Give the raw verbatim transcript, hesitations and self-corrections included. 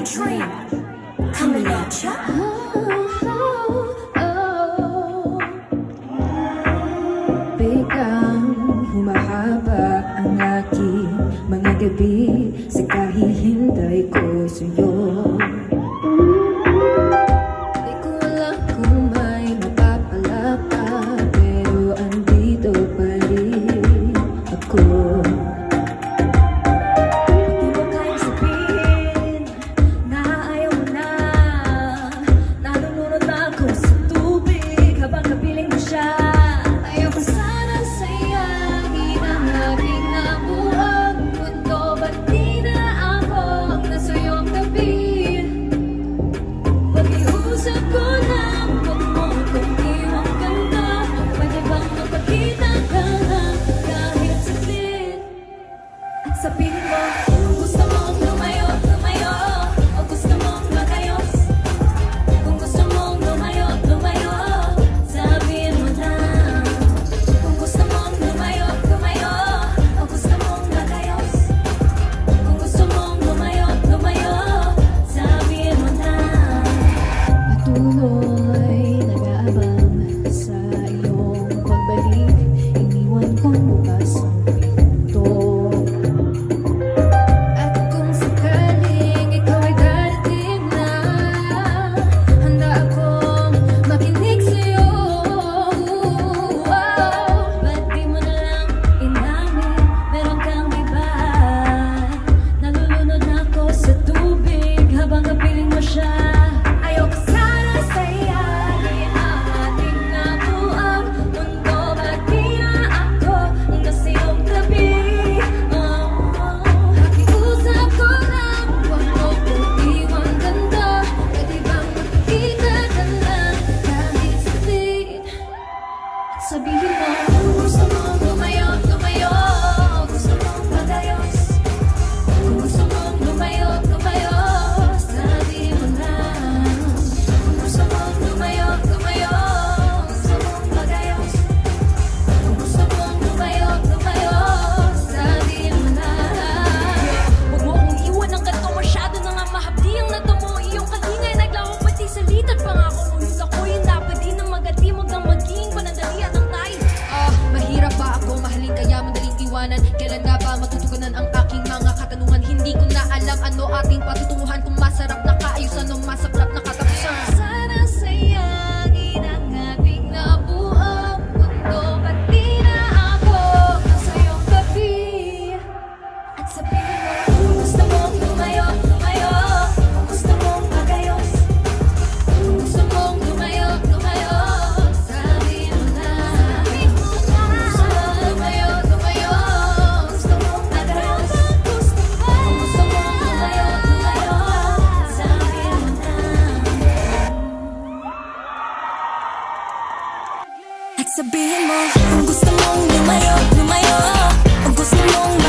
dream coming at ya. Biglang humahaba ang aking mga gabi sa kahihintay ko sa'yo. Di ko alam kung may mapapala pa, pero andito pa rin ako. Di mo kayang sabihin na ayaw mo na. Nalulunod na ako sa tubig habang kapiling mo siya. Ayaw ko sana sayangin ang aking nabuang mundo. Ba't di na ako nasa iyong tabi? Pag-iusap ko lang, huwag mo kong iwang ganda. Pwede bang magpakita ka lang kahit saglit? At sabihin mo kung gusto mong lumayo, lumayo, o gusto mong magayos. Kung gusto mong lumayo, lumayo, sabihin mo na. Kung gusto mong lumayo, lumayo, o gusto mong magayos. Kung gusto mong lumayo, lumayo, sabihin mo na. Patuloy nag-aabang sa iyong pagbalik, iniwan kong bukas ang pinto. At kung sakaling ikaw ay darating na, handa akong makinig sa'yo. Ba't di mo na lang inamin, meron kang iba? Nalulunod na ako sa tubig habang kapiling mo siya. Ayoko sana sayangin ang ating nabuang mundo. Ba't di na ako nasa iyong tabi? Oh, pakiusap ko lang, huwag mo kong iwang ganda. Pwede bang magkita ka lang kahit saglit? At sabihin mo kung gusto mong lumayo, lumayo, gusto mong magayos. Kung gusto mong lumayo, lumayo, sabihin mo na. Kung gusto mong lumayo, lumayo, gusto mong magayos. Kung gusto mong lumayo, lumayo, sabihin mo na. Huwag mo akong iwan ng ganito, masyado na nga mahapdi ang lato mo. Iyong kalingay naglaho pati sa litat pangako. Ngunit ako'y dapat din ang magati, magang maging panandali at ang tayo. Ah, mahirap ba ako mahalin kaya madaling iwanan? Kailan nga ba matutugunan ang aking mga katanungan? Hindi ko na alam ano ating patutunguhan, kung masarap na kaayusan o masaklap na katapusan. Sana sayangin ang ating nabuang mundo. Ba't di na ako nasa iyong tabi? At sabihin mo kung gusto mong lumayo, lumayo, kung gusto mong magayos. Kung gusto mong lumayo, lumayo, sabihin mo na. Kung gusto mong lumayo, lumayo, gusto mong magayos. Kung gusto mong lumayo, lumayo, sabihin mo na. At sabihin mo kung gusto mong lumayo, lumayo, kung gusto mong